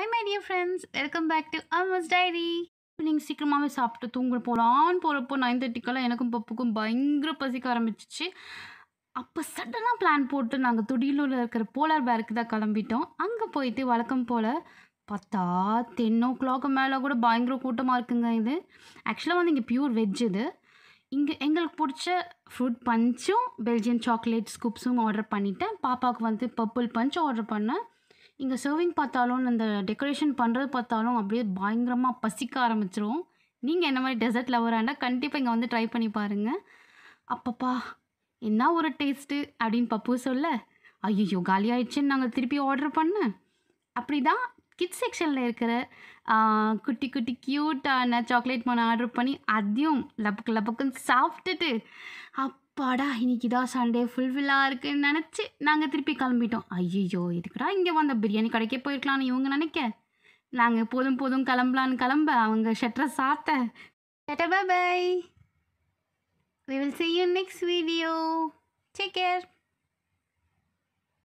Hi my dear friends, welcome back to Almost Diary. நீங்கள் சீக்கிரமாகவே சாப்பிட்டு தூங்க போகலான்னு போகிறப்போ 9:30க்கெல்லாம் எனக்கும் பப்புக்கும் பயங்கர பசிக்க ஆரம்பிச்சிச்சு. அப்போ சடனாக பிளான் போட்டு நாங்கள் துடியலூரில் இருக்கிற போலார் பேருக்கு தான் கிளம்பிட்டோம். அங்கே போயிட்டு வழக்கம் போல் பார்த்தா 10 o'clock மேலே கூட பயங்கர கூட்டமாக இருக்குங்க. இது ஆக்சுவலாக வந்து இங்கே பியூர் வெஜ். இது இங்கே எங்களுக்கு பிடிச்ச ஃப்ரூட் பஞ்சும் பெல்ஜியன் சாக்லேட் ஸ்கூப்ஸும் ஆர்டர் பண்ணிட்டேன். பாப்பாவுக்கு வந்து பர்பிள் பஞ்ச் ஆர்டர் பண்ணேன். இங்கே சர்விங் பார்த்தாலும் அந்த டெக்கரேஷன் பண்ணுறது பார்த்தாலும் அப்படியே பயங்கரமாக பசிக்க ஆரம்பிச்சிரும். நீங்கள் என்ன மாதிரி டெசர்ட் லவராண்டா கண்டிப்பாக இங்கே வந்து ட்ரை பண்ணி பாருங்கள். அப்பப்பா என்ன ஒரு டேஸ்ட்டு அப்படின்னு பப்பு சொல்ல, ஐயோ காலி ஆயிடுச்சுன்னு நாங்கள் திருப்பி ஆர்டர் பண்ணேன். அப்படி தான் கிட்ஸ் செக்ஷனில் இருக்கிற குட்டி குட்டி க்யூட்டான சாக்லேட் மோனை ஆர்டர் பண்ணி அதையும் லபக்கு லபக்குன்னு சாப்பிட்டுட்டு அப்பாடா இன்னைக்கு தான் சண்டே ஃபுல்ஃபில்லாக இருக்குன்னு நினச்சி நாங்கள் திருப்பி கிளம்பிட்டோம். ஐயோ இதுக்குடா இங்கே வந்த பிரியாணி கடைக்கே போயிருக்கலான்னு இவங்க நினைக்க, நாங்கள் போதும் போதும் கிளம்பலான்னு கிளம்ப அவங்க ஷட்டரை சாத்த. Tata bye bye. We will see you next video. Take care.